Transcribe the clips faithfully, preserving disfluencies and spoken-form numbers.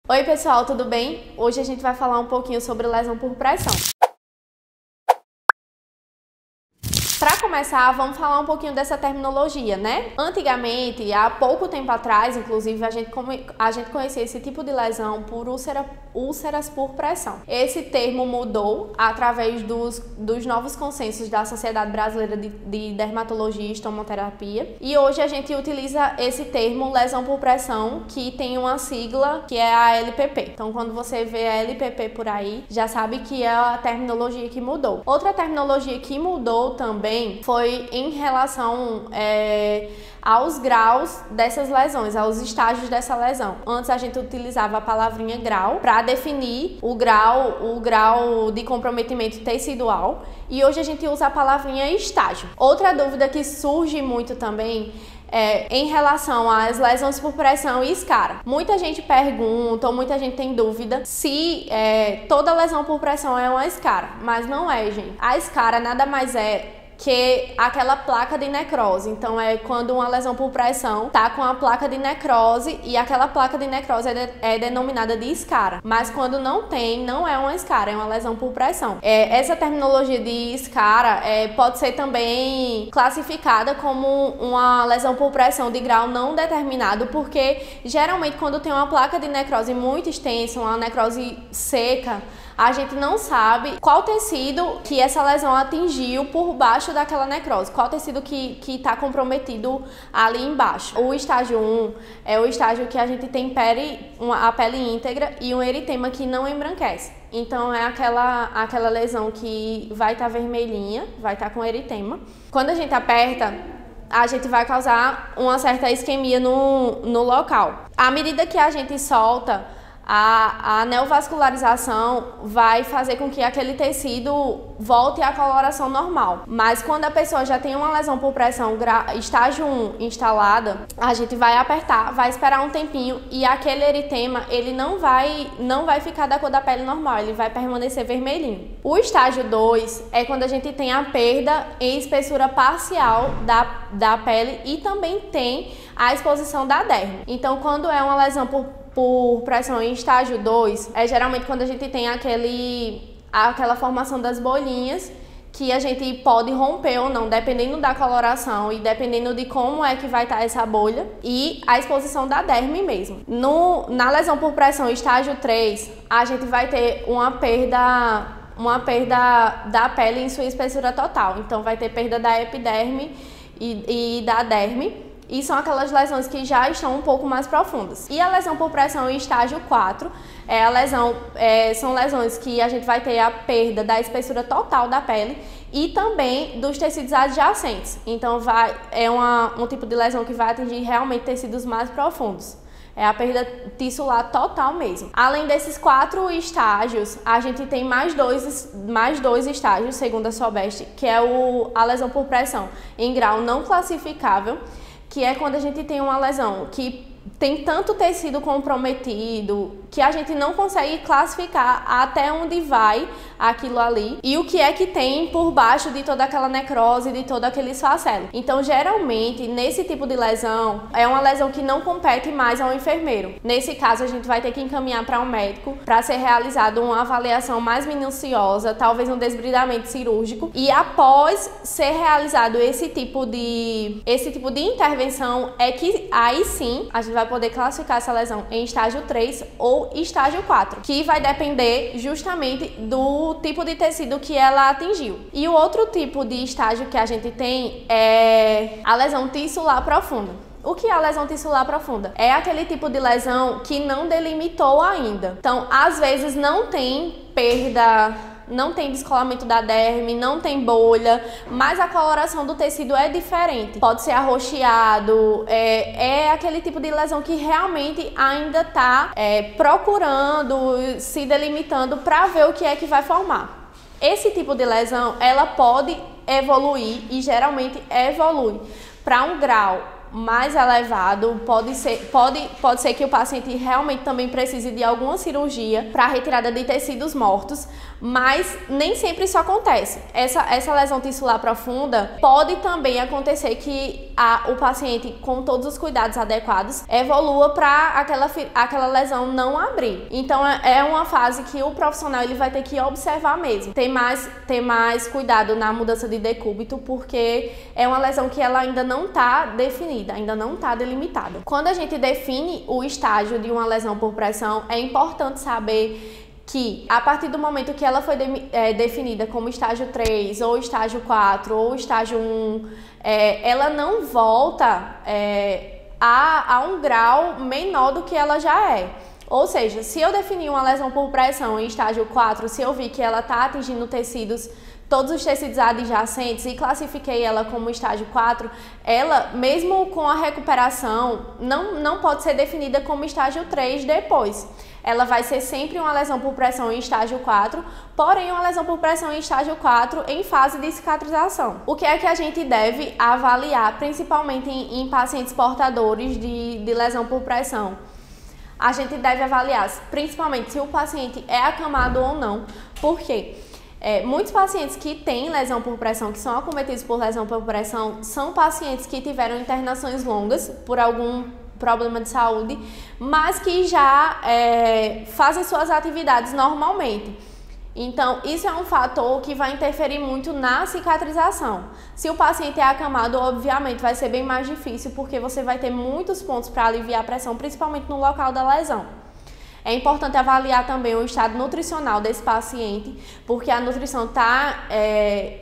Oi pessoal, tudo bem? Hoje a gente vai falar um pouquinho sobre lesão por pressão. Para começar, vamos falar um pouquinho dessa terminologia, né? Antigamente, há pouco tempo atrás, inclusive, a gente, a gente conhecia esse tipo de lesão por úlcera, úlceras por pressão. Esse termo mudou através dos, dos novos consensos da Sociedade Brasileira de, de Dermatologia e Estomoterapia. E hoje a gente utiliza esse termo lesão por pressão, que tem uma sigla que é a L P P. Então, quando você vê a L P P por aí, já sabe que é a terminologia que mudou. Outra terminologia que mudou também foi em relação é, aos graus dessas lesões, aos estágios dessa lesão. Antes a gente utilizava a palavrinha grau para definir o grau, o grau de comprometimento tecidual, e hoje a gente usa a palavrinha estágio. Outra dúvida que surge muito também É, em relação às lesões por pressão e escara. Muita gente pergunta ou muita gente tem dúvida se é, toda lesão por pressão é uma escara, mas não é, gente. A escara nada mais é que aquela placa de necrose. Então é quando uma lesão por pressão tá com a placa de necrose, e aquela placa de necrose é, de, é denominada de escara. Mas quando não tem, não é uma escara, é uma lesão por pressão. É, essa terminologia de escara é, pode ser também classificada como uma lesão por pressão de grau não determinado, porque geralmente quando tem uma placa de necrose muito extensa, uma necrose seca, a gente não sabe qual tecido que essa lesão atingiu por baixo daquela necrose, qual tecido que que está comprometido ali embaixo. O estágio um é o estágio que a gente tem pele, uma, a pele íntegra e um eritema que não embranquece. Então é aquela, aquela lesão que vai estar tá vermelhinha, vai estar tá com eritema. Quando a gente aperta, a gente vai causar uma certa isquemia no, no local. À medida que a gente solta, A, a neovascularização vai fazer com que aquele tecido volte à coloração normal. Mas quando a pessoa já tem uma lesão por pressão estágio um instalada, a gente vai apertar, vai esperar um tempinho, e aquele eritema ele não vai, não vai ficar da cor da pele normal, ele vai permanecer vermelhinho. O estágio dois é quando a gente tem a perda em espessura parcial da, da pele e também tem a exposição da derme. Então, quando é uma lesão por por pressão em estágio dois, é geralmente quando a gente tem aquele, aquela formação das bolinhas, que a gente pode romper ou não, dependendo da coloração e dependendo de como é que vai estar essa bolha, e a exposição da derme mesmo. No, na lesão por pressão estágio três, a gente vai ter uma perda, uma perda da pele em sua espessura total. Então vai ter perda da epiderme e, e da derme. E são aquelas lesões que já estão um pouco mais profundas. E a lesão por pressão em estágio quatro, é a lesão, é, são lesões que a gente vai ter a perda da espessura total da pele e também dos tecidos adjacentes. Então vai, é uma, um tipo de lesão que vai atingir realmente tecidos mais profundos. É a perda tissular total mesmo. Além desses quatro estágios, a gente tem mais dois, mais dois estágios, segundo a SOBEST, que é o, a lesão por pressão em grau não classificável, que é quando a gente tem uma lesão que tem tanto tecido comprometido que a gente não consegue classificar até onde vai aquilo ali e o que é que tem por baixo de toda aquela necrose, de todo aquele esfacelo. Então, geralmente, nesse tipo de lesão, é uma lesão que não compete mais ao enfermeiro. Nesse caso, a gente vai ter que encaminhar para um médico para ser realizada uma avaliação mais minuciosa, talvez um desbridamento cirúrgico, e após ser realizado esse tipo de, esse tipo de intervenção, é que aí sim a gente vai poder classificar essa lesão em estágio três ou estágio quatro, que vai depender justamente do tipo de tecido que ela atingiu. E o outro tipo de estágio que a gente tem é a lesão tissular profunda. O que é a lesão tissular profunda? É aquele tipo de lesão que não delimitou ainda. Então, às vezes não tem perda, não tem descolamento da derme, não tem bolha, mas a coloração do tecido é diferente. Pode ser arroxeado, é, é aquele tipo de lesão que realmente ainda está é, procurando, se delimitando para ver o que é que vai formar. Esse tipo de lesão, ela pode evoluir e geralmente evolui para um grau mais elevado, pode ser, pode, pode ser que o paciente realmente também precise de alguma cirurgia para retirada de tecidos mortos, mas nem sempre isso acontece. Essa, essa lesão tissular profunda pode também acontecer que a, o paciente, com todos os cuidados adequados, evolua para aquela, aquela lesão não abrir. Então é, é uma fase que o profissional ele vai ter que observar mesmo, ter mais, ter mais cuidado na mudança de decúbito, porque é uma lesão que ela ainda não está definida, ainda não está delimitada. Quando a gente define o estágio de uma lesão por pressão, é importante saber que a partir do momento que ela foi de, é, definida como estágio três, ou estágio quatro, ou estágio um, é, ela não volta é, a, a um grau menor do que ela já é. Ou seja, se eu definir uma lesão por pressão em estágio quatro, se eu vi que ela está atingindo tecidos, todos os tecidos adjacentes, e classifiquei ela como estágio quatro, ela, mesmo com a recuperação, não, não pode ser definida como estágio três depois. Ela vai ser sempre uma lesão por pressão em estágio quatro, porém uma lesão por pressão em estágio quatro em fase de cicatrização. O que é que a gente deve avaliar, principalmente em, em pacientes portadores de, de lesão por pressão? A gente deve avaliar principalmente se o paciente é acamado ou não. Por quê? É, muitos pacientes que têm lesão por pressão, que são acometidos por lesão por pressão, são pacientes que tiveram internações longas por algum problema de saúde, mas que já é, fazem suas atividades normalmente. Então, isso é um fator que vai interferir muito na cicatrização. Se o paciente é acamado, obviamente vai ser bem mais difícil, porque você vai ter muitos pontos para aliviar a pressão, principalmente no local da lesão. É importante avaliar também o estado nutricional desse paciente, porque a nutrição está é,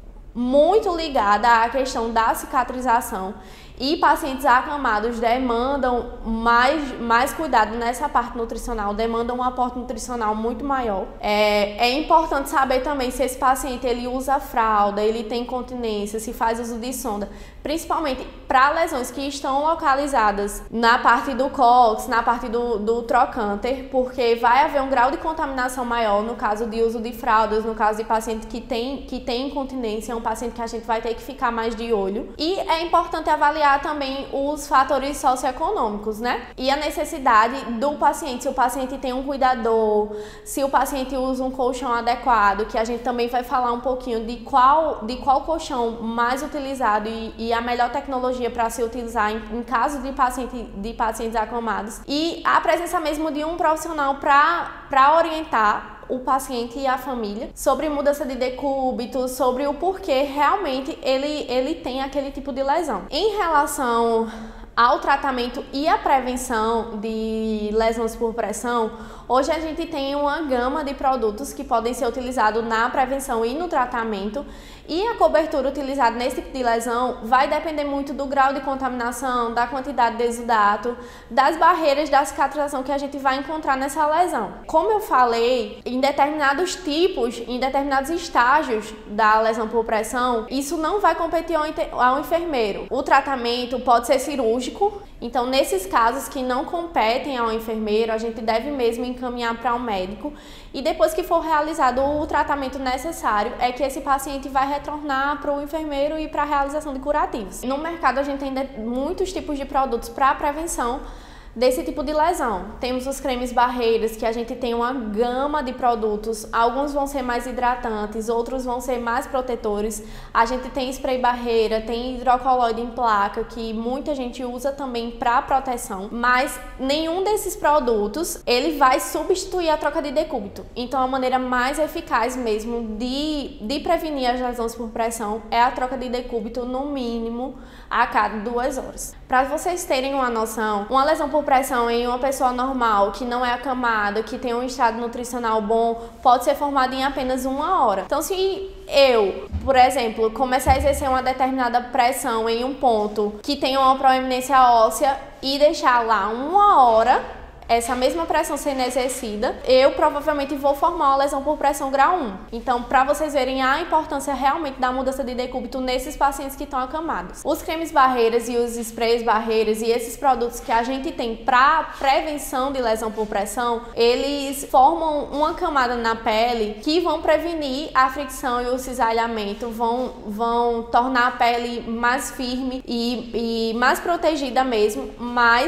muito ligada à questão da cicatrização. E pacientes acamados demandam mais, mais cuidado nessa parte nutricional, demandam um aporte nutricional muito maior. É, é importante saber também se esse paciente ele usa fralda, ele tem incontinência, se faz uso de sonda, principalmente para lesões que estão localizadas na parte do cóccix, na parte do, do trocânter, porque vai haver um grau de contaminação maior no caso de uso de fraldas, no caso de paciente que tem, que tem incontinência, é um paciente que a gente vai ter que ficar mais de olho. E é importante avaliar também os fatores socioeconômicos, né? E a necessidade do paciente, se o paciente tem um cuidador, se o paciente usa um colchão adequado, que a gente também vai falar um pouquinho de qual, de qual colchão mais utilizado e, e a melhor tecnologia para se utilizar em, em caso de, paciente, de pacientes acamados. E a presença mesmo de um profissional para orientar o paciente e a família sobre mudança de decúbito, sobre o porquê realmente ele, ele tem aquele tipo de lesão. Em relação ao tratamento e à prevenção de lesões por pressão, hoje a gente tem uma gama de produtos que podem ser utilizados na prevenção e no tratamento, e a cobertura utilizada nesse tipo de lesão vai depender muito do grau de contaminação, da quantidade de exudato, das barreiras da cicatrização que a gente vai encontrar nessa lesão. Como eu falei, em determinados tipos, em determinados estágios da lesão por pressão, isso não vai competir ao enfermeiro. O tratamento pode ser cirúrgico, então nesses casos que não competem ao enfermeiro, a gente deve mesmo encaminhar para um médico, e depois que for realizado o tratamento necessário, é que esse paciente vai retornar para o enfermeiro e para a realização de curativos. No mercado a gente tem muitos tipos de produtos para prevenção desse tipo de lesão. Temos os cremes barreiras, que a gente tem uma gama de produtos, alguns vão ser mais hidratantes, outros vão ser mais protetores. A gente tem spray barreira, tem hidrocoloide em placa, que muita gente usa também para proteção, mas nenhum desses produtos ele vai substituir a troca de decúbito. Então a maneira mais eficaz mesmo de, de prevenir as lesões por pressão é a troca de decúbito no mínimo a cada duas horas. Para vocês terem uma noção, uma lesão por pressão em uma pessoa normal, que não é acamada, que tem um estado nutricional bom, pode ser formada em apenas uma hora. Então, se eu, por exemplo, começar a exercer uma determinada pressão em um ponto que tem uma proeminência óssea e deixar lá uma hora, essa mesma pressão sendo exercida, eu provavelmente vou formar uma lesão por pressão grau um. Então, para vocês verem a importância realmente da mudança de decúbito nesses pacientes que estão acamados. Os cremes barreiras e os sprays barreiras e esses produtos que a gente tem para prevenção de lesão por pressão, eles formam uma camada na pele que vão prevenir a fricção e o cisalhamento, vão, vão tornar a pele mais firme e, e mais protegida mesmo, mas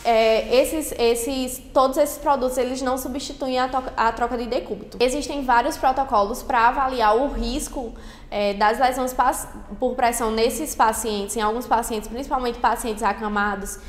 é, esses, esses, todos esses produtos eles não substituem a, a troca de decúbito. Existem vários protocolos para avaliar o risco é, das lesões por pressão nesses pacientes, em alguns pacientes, principalmente pacientes acamados,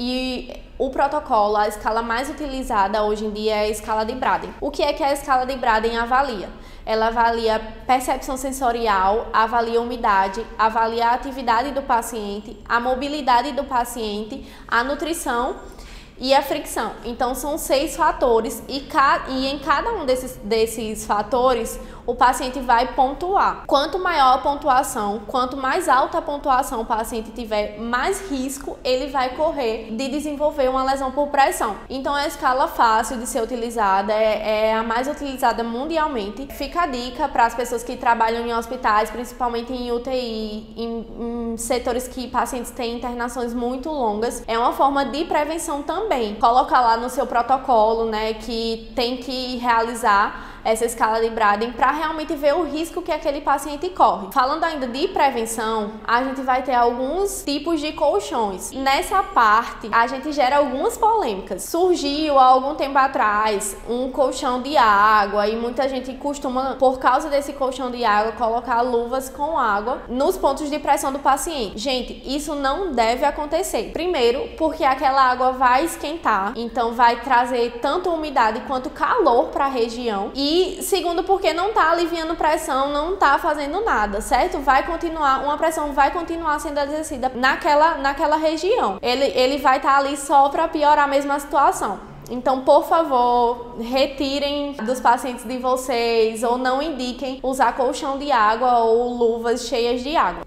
e o protocolo, a escala mais utilizada hoje em dia é a escala de Braden. O que é que a escala de Braden avalia? Ela avalia percepção sensorial, avalia umidade, avalia a atividade do paciente, a mobilidade do paciente, a nutrição e a fricção. Então são seis fatores e, ca... e em cada um desses, desses fatores o paciente vai pontuar. Quanto maior a pontuação, quanto mais alta a pontuação o paciente tiver, mais risco ele vai correr de desenvolver uma lesão por pressão. Então é a escala fácil de ser utilizada, é, é a mais utilizada mundialmente. Fica a dica para as pessoas que trabalham em hospitais, principalmente em U T I, em, em setores que pacientes têm internações muito longas. É uma forma de prevenção também. Coloca lá no seu protocolo, né, que tem que realizar essa escala de Braden para realmente ver o risco que aquele paciente corre. Falando ainda de prevenção, a gente vai ter alguns tipos de colchões. Nessa parte, a gente gera algumas polêmicas. Surgiu há algum tempo atrás um colchão de água e muita gente costuma, por causa desse colchão de água, colocar luvas com água nos pontos de pressão do paciente. Gente, isso não deve acontecer. Primeiro, porque aquela água vai esquentar, então vai trazer tanto umidade quanto calor para a região. E E segundo, porque não tá aliviando pressão, não tá fazendo nada, certo? Vai continuar, uma pressão vai continuar sendo exercida naquela, naquela região. Ele, ele vai estar tá ali só para piorar a mesma situação. Então, por favor, retirem dos pacientes de vocês ou não indiquem usar colchão de água ou luvas cheias de água.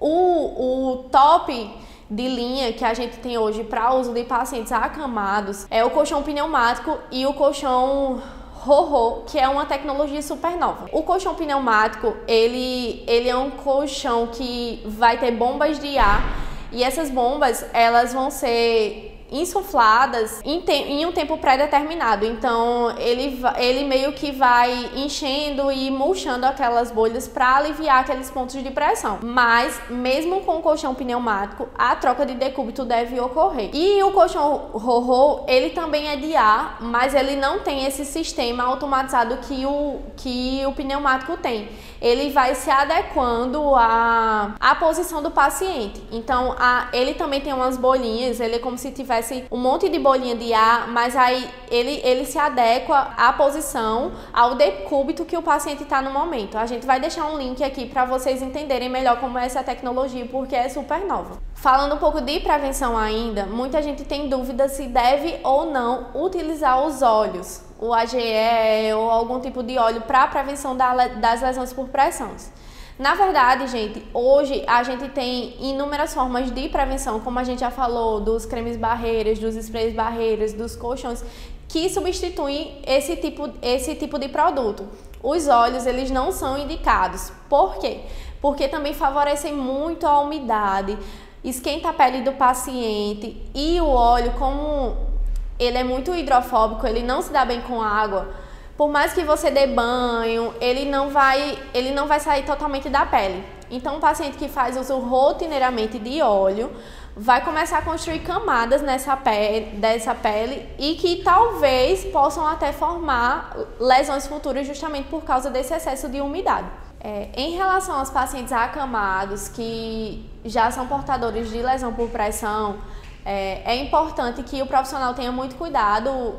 O, o top de linha que a gente tem hoje para uso de pacientes acamados é o colchão pneumático e o colchão Ro-Ro, que é uma tecnologia super nova. O colchão pneumático, ele, ele é um colchão que vai ter bombas de ar e essas bombas, elas vão ser insufladas em, te em um tempo pré-determinado. Então, ele, ele meio que vai enchendo e murchando aquelas bolhas para aliviar aqueles pontos de pressão. Mas, mesmo com o colchão pneumático, a troca de decúbito deve ocorrer. E o colchão Ro-Ro, ele também é de ar, mas ele não tem esse sistema automatizado que o, que o pneumático tem. Ele vai se adequando à, à posição do paciente. Então, a, ele também tem umas bolinhas, ele é como se tivesse um monte de bolinha de ar, mas aí ele, ele se adequa à posição, ao decúbito que o paciente está no momento. A gente vai deixar um link aqui para vocês entenderem melhor como é essa tecnologia, porque é super nova. Falando um pouco de prevenção ainda, muita gente tem dúvida se deve ou não utilizar os óleos, o A G E ou algum tipo de óleo para a prevenção das lesões por pressões. Na verdade, gente, hoje a gente tem inúmeras formas de prevenção, como a gente já falou, dos cremes barreiras, dos sprays barreiras, dos colchões, que substituem esse tipo, esse tipo de produto. Os óleos, eles não são indicados. Por quê? Porque também favorecem muito a umidade, esquenta a pele do paciente e o óleo, como ele é muito hidrofóbico, ele não se dá bem com água. Por mais que você dê banho, ele não vai, ele não vai sair totalmente da pele. Então, um paciente que faz uso rotineiramente de óleo vai começar a construir camadas nessa pele, dessa pele e que talvez possam até formar lesões futuras justamente por causa desse excesso de umidade. É, em relação aos pacientes acamados que já são portadores de lesão por pressão, é, é importante que o profissional tenha muito cuidado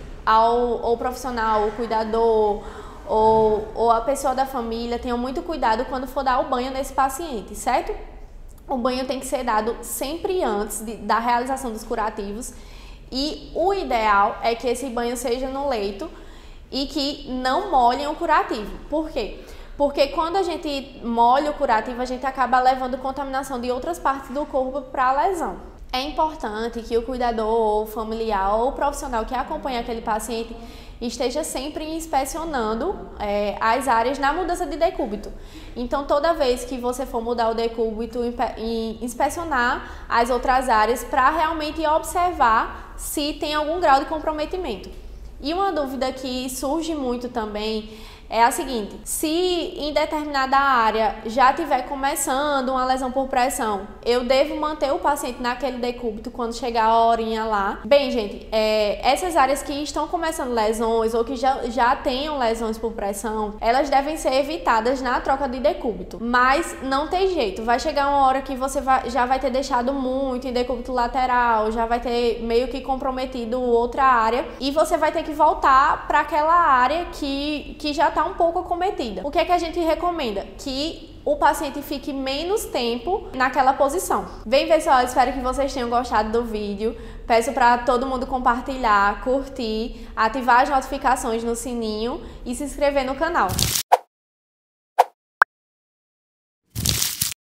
ao, ao profissional, o cuidador ou, ou a pessoa da família, tenham muito cuidado quando for dar o banho nesse paciente, certo? O banho tem que ser dado sempre antes de, da realização dos curativos e o ideal é que esse banho seja no leito e que não molhem o curativo. Por quê? Porque quando a gente molha o curativo, a gente acaba levando contaminação de outras partes do corpo para a lesão. É importante que o cuidador, ou familiar ou profissional que acompanha aquele paciente esteja sempre inspecionando é, as áreas na mudança de decúbito. Então, toda vez que você for mudar o decúbito, inspecionar as outras áreas para realmente observar se tem algum grau de comprometimento. E uma dúvida que surge muito também é a seguinte: se em determinada área já tiver começando uma lesão por pressão, eu devo manter o paciente naquele decúbito quando chegar a horinha lá. Bem, gente, é, essas áreas que estão começando lesões ou que já, já tenham lesões por pressão, elas devem ser evitadas na troca de decúbito. Mas não tem jeito, vai chegar uma hora que você vai, já vai ter deixado muito em decúbito lateral, já vai ter meio que comprometido outra área e você vai ter que voltar para aquela área que, que já está um pouco acometida. O que é que a gente recomenda? Que o paciente fique menos tempo naquela posição. Bem, pessoal, espero que vocês tenham gostado do vídeo. Peço para todo mundo compartilhar, curtir, ativar as notificações no sininho e se inscrever no canal.